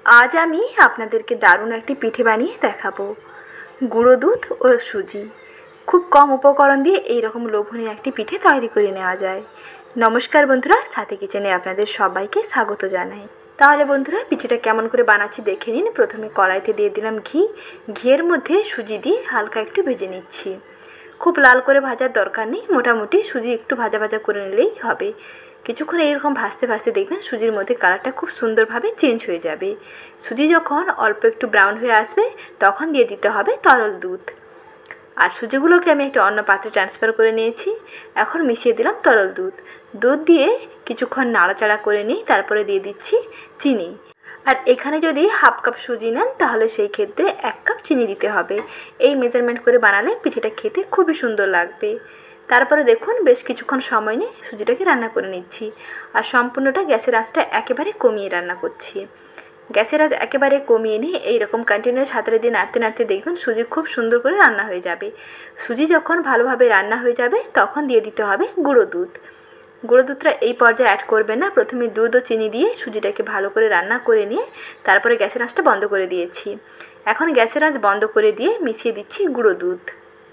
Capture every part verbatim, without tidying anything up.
আজ আমি আপনাদেরকে দারুণ একটি পিঠে বানিয়ে দেখাবো। গুঁড়ো দুধ ও সুজি, খুব কম উপকরণ দিয়ে এই রকম লোভনীয় একটি পিঠে তৈরি করে নেওয়া যায়। নমস্কার বন্ধুরা, সাথী কিচেনে আপনাদের সবাইকে স্বাগত জানাই। তাহলে বন্ধুরা, পিঠেটা কেমন করে বানাচ্ছি দেখে নিন। প্রথমে কড়াইতে দিয়ে দিলাম ঘি। ঘিয়ের মধ্যে সুজি দিয়ে হালকা একটু ভেজে নিচ্ছি। খুব লাল করে ভাজার দরকার নেই, মোটামুটি সুজি একটু ভাজা ভাজা করে নিলেই হবে। কিছুক্ষণ এইরকম ভাজতে ভাজতে দেখবেন সুজির মধ্যে কালারটা খুব সুন্দরভাবে চেঞ্জ হয়ে যাবে। সুজি যখন অল্প একটু ব্রাউন হয়ে আসবে তখন দিয়ে দিতে হবে তরল দুধ। আর সুজিগুলোকে আমি একটা অন্য পাত্রে ট্রান্সফার করে নিয়েছি। এখন মিশিয়ে দিলাম তরল দুধ। দুধ দিয়ে কিছুক্ষণ নাড়াচাড়া করে নিই, তারপরে দিয়ে দিচ্ছি চিনি। আর এখানে যদি হাফ কাপ সুজি নেন তাহলে সেই ক্ষেত্রে এক কাপ চিনি দিতে হবে। এই মেজারমেন্ট করে বানালে পিঠেটা খেতে খুবই সুন্দর লাগবে। তারপরে দেখুন বেশ কিছুক্ষণ সময় নিয়ে সুজিটাকে রান্না করে নিচ্ছি। আর সম্পূর্ণটা গ্যাসের আঁচটা একেবারে কমিয়ে রান্না করছি। গ্যাসের আঁচ একেবারে কমিয়ে নিয়ে এইরকম কন্টিনিউয়াস হাতে দিয়ে নাড়তে নাড়তে দেখবেন সুজি খুব সুন্দর করে রান্না হয়ে যাবে। সুজি যখন ভালোভাবে রান্না হয়ে যাবে তখন দিয়ে দিতে হবে গুঁড়ো দুধ। গুঁড়ো দুধটা এই পর্যায়ে অ্যাড করবেন না। প্রথমে দুধ ও চিনি দিয়ে সুজিটাকে ভালো করে রান্না করে নিয়ে তারপরে গ্যাসের আঁচটা বন্ধ করে দিয়েছি। এখন গ্যাসের আঁচ বন্ধ করে দিয়ে মিশিয়ে দিচ্ছি গুঁড়ো দুধ।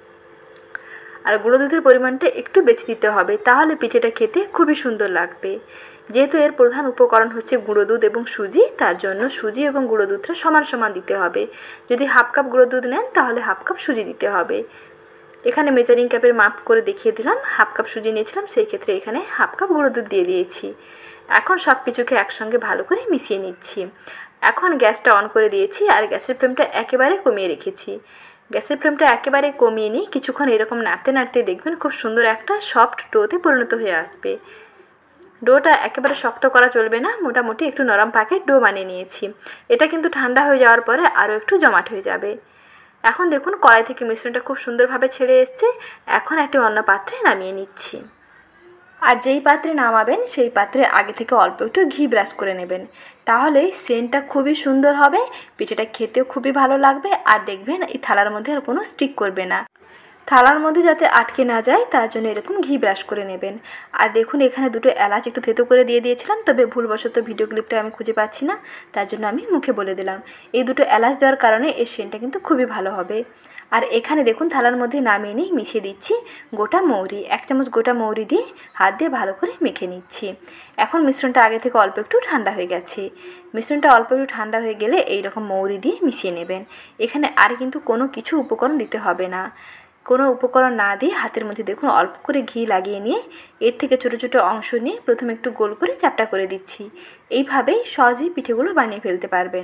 আর গুঁড়ো দুধের পরিমাণটা একটু বেশি দিতে হবে, তাহলে পিঠেটা খেতে খুবই সুন্দর লাগবে। যেহেতু এর প্রধান উপকরণ হচ্ছে গুঁড়ো দুধ এবং সুজি, তার জন্য সুজি এবং গুঁড়ো দুধটা সমান সমান দিতে হবে। যদি হাফ কাপ গুঁড়ো দুধ নেন তাহলে হাফ কাপ সুজি দিতে হবে। এখানে মেজারিং কাপের মাপ করে দেখিয়ে দিলাম। হাফ কাপ সুজি নিয়েছিলাম, সেই ক্ষেত্রে এখানে হাফ কাপ গুঁড়ো দুধ দিয়ে দিয়েছি। এখন সব কিছুকে একসঙ্গে ভালো করে মিশিয়ে নিচ্ছি। এখন গ্যাসটা অন করে দিয়েছি আর গ্যাসের ফ্লেমটা একেবারে কমিয়ে রেখেছি। গ্যাসের ফ্লেমটা একেবারে কমিয়ে নিয়ে কিছুক্ষণ এরকম নাড়তে নাড়তে দেখবেন খুব সুন্দর একটা সফট ডোতে পরিণত হয়ে আসবে। ডোটা একেবারে শক্ত করা চলবে না, মোটামুটি একটু নরম পাকের ডো বানিয়ে নিয়েছি। এটা কিন্তু ঠান্ডা হয়ে যাওয়ার পরে আরও একটু জমাট হয়ে যাবে। এখন দেখুন কড়াই থেকে মিশ্রণটা খুব সুন্দরভাবে ছেড়ে এসছে। এখন একটি অন্য পাত্রে নামিয়ে নিচ্ছি। আর যেই পাত্রে নামাবেন সেই পাত্রে আগে থেকে অল্প একটু ঘি ব্রাশ করে নেবেন, তাহলে সেন্টটা খুবই সুন্দর হবে, পিঠেটা খেতেও খুবই ভালো লাগবে। আর দেখবেন এই থালার মধ্যে আর কোনো স্টিক করবে না। থালার মধ্যে যাতে আটকে না যায় তার জন্য এরকম ঘি ব্রাশ করে নেবেন। আর দেখুন এখানে দুটো এলাচ একটু থেতো করে দিয়ে দিয়েছিলাম, তবে ভুলবশত ভিডিও ক্লিপটা আমি খুঁজে পাচ্ছি না, তার জন্য আমি মুখে বলে দিলাম। এই দুটো এলাচ দেওয়ার কারণে এর সেন্টটা কিন্তু খুবই ভালো হবে। আর এখানে দেখুন থালার মধ্যে নামিয়ে নিয়ে মিশিয়ে দিচ্ছি গোটা মৌরি। এক চামচ গোটা মৌরি দিয়ে হাত দিয়ে ভালো করে মেখে নিচ্ছি। এখন মিশ্রণটা আগে থেকে অল্প একটু ঠান্ডা হয়ে গেছে। মিশ্রণটা অল্প একটু ঠান্ডা হয়ে গেলে এই রকম মৌরি দিয়ে মিশিয়ে নেবেন। এখানে আর কিন্তু কোনো কিছু উপকরণ দিতে হবে না। কোনো উপকরণ না দিয়ে হাতের মধ্যে দেখুন অল্প করে ঘি লাগিয়ে নিয়ে এর থেকে ছোটো ছোটো অংশ নিয়ে প্রথমে একটু গোল করে চ্যাপ্টা করে দিচ্ছি। এইভাবেই সহজেই পিঠেগুলো বানিয়ে ফেলতে পারবেন।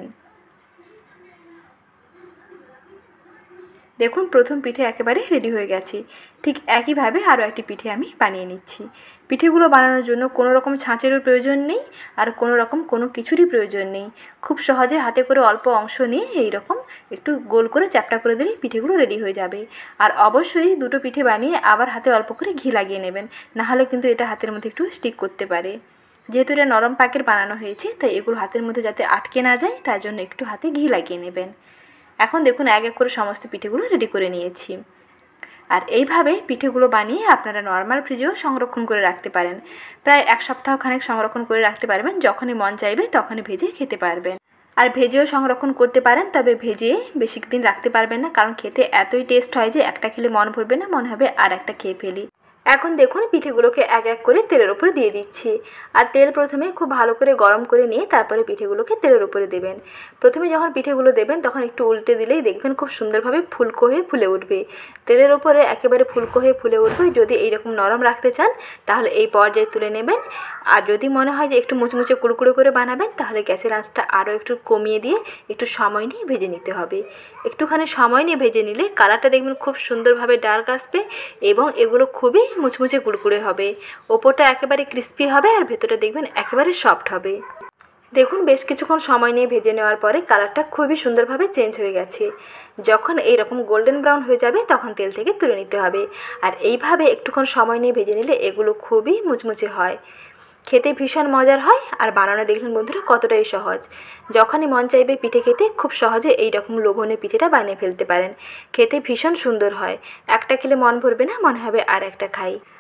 দেখুন প্রথম পিঠে একেবারে রেডি হয়ে গেছে। ঠিক একইভাবে আরও একটি পিঠে আমি বানিয়ে নিচ্ছি। পিঠেগুলো বানানোর জন্য কোনো রকম ছাঁচেরও প্রয়োজন নেই, আর কোনো রকম কোনো কিছুরই প্রয়োজন নেই। খুব সহজে হাতে করে অল্প অংশ নিয়ে এই রকম একটু গোল করে চ্যাপ্টা করে দিলেই পিঠেগুলো রেডি হয়ে যাবে। আর অবশ্যই দুটো পিঠে বানিয়ে আবার হাতে অল্প করে ঘি লাগিয়ে নেবেন, নাহলে কিন্তু এটা হাতের মধ্যে একটু স্টিক করতে পারে। যেহেতু এটা নরম পাকের বানানো হয়েছে তাই এগুলো হাতের মধ্যে যাতে আটকে না যায় তার জন্য একটু হাতে ঘি লাগিয়ে নেবেন। এখন দেখুন এক এক করে সমস্ত পিঠেগুলো রেডি করে নিয়েছি। আর এইভাবে পিঠেগুলো বানিয়ে আপনারা নর্মাল ফ্রিজেও সংরক্ষণ করে রাখতে পারেন। প্রায় এক সপ্তাহ খানেক সংরক্ষণ করে রাখতে পারবেন, যখনই মন চাইবে তখনই ভেজে খেতে পারবেন। আর ভেজেও সংরক্ষণ করতে পারেন, তবে ভেজে বেশি দিন রাখতে পারবেন না, কারণ খেতে এতই টেস্ট হয় যে একটা খেলে মন ভরবে না, মনে হবে আর একটা খেয়ে ফেলি। এখন দেখুন পিঠেগুলোকে এক এক করে তেলের উপরে দিয়ে দিচ্ছি। আর তেল প্রথমে খুব ভালো করে গরম করে নিয়ে তারপরে পিঠেগুলোকে তেলের উপরে দেবেন। প্রথমে যখন পিঠেগুলো দেবেন তখন একটু উল্টে দিলেই দেখবেন খুব সুন্দরভাবে ফুলকো হয়ে ফুলে উঠবে। তেলের উপরে একেবারে ফুলকো হয়ে ফুলে উঠবে। যদি এইরকম নরম রাখতে চান তাহলে এই পর্যায়ে তুলে নেবেন। আর যদি মনে হয় যে একটু মুচমুচে কুড়কুড়ে করে বানাবেন তাহলে গ্যাসের আঁচটা আরও একটু কমিয়ে দিয়ে একটু সময় নিয়ে ভেজে নিতে হবে। একটুখানি সময় নিয়ে ভেজে নিলে কালারটা দেখবেন খুব সুন্দরভাবে ডার্ক আসবে এবং এগুলো খুবই মুচমুচে কুড়কুড়ে হবে। ওপরটা একেবারে ক্রিস্পি হবে আর ভেতরটা দেখবেন একেবারে সফট হবে। দেখুন বেশ কিছুক্ষণ সময় নিয়ে ভেজে নেওয়ার পরে কালারটা খুবই সুন্দরভাবে চেঞ্জ হয়ে গেছে। যখন এইরকম গোল্ডেন ব্রাউন হয়ে যাবে তখন তেল থেকে তুলে নিতে হবে। আর এইভাবে একটুক্ষণ সময় নিয়ে ভেজে নিলে এগুলো খুবই মুচমুচে হয়, খেতে ভীষণ মজার হয়। আর বানানো দেখলেন বন্ধুরা কতটাই সহজ। যখনই মন চাইবে পিঠে খেতে খুব সহজে এই রকম লোভনীয় পিঠেটা বানিয়ে ফেলতে পারেন। খেতে ভীষণ সুন্দর হয়, একটা খেলে মন ভরবে না, মনে হবে আর একটা খাই।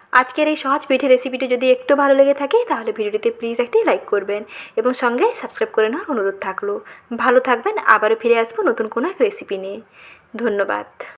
আজকের এই সহজ পিঠে রেসিপিটি যদি একটু ভালো লেগে থাকে তাহলে ভিডিওটিতে প্লিজ একটি লাইক করবেন এবং সঙ্গে সাবস্ক্রাইব করে নেওয়ার অনুরোধ থাকলো। ভালো থাকবেন, আবারও ফিরে আসবো নতুন কোনো এক রেসিপি নিয়ে। ধন্যবাদ।